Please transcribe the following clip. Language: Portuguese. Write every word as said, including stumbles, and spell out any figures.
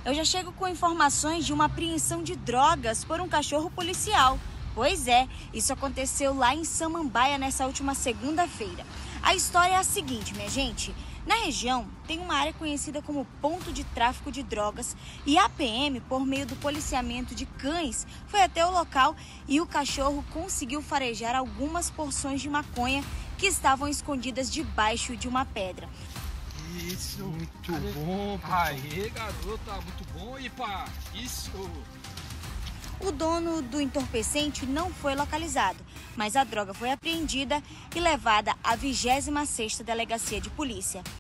Eu já chego com informações de uma apreensão de drogas por um cachorro policial. Pois é, isso aconteceu lá em Samambaia nessa última segunda-feira. A história é a seguinte, minha gente. Na região, tem uma área conhecida como ponto de tráfico de drogas e a P M, por meio do policiamento de cães, foi até o local e o cachorro conseguiu farejar algumas porções de maconha que estavam escondidas debaixo de uma pedra. Isso, muito bom. Aê, garota, muito bom. E pá, isso. O dono do entorpecente não foi localizado, mas a droga foi apreendida e levada à vigésima sexta Delegacia de Polícia.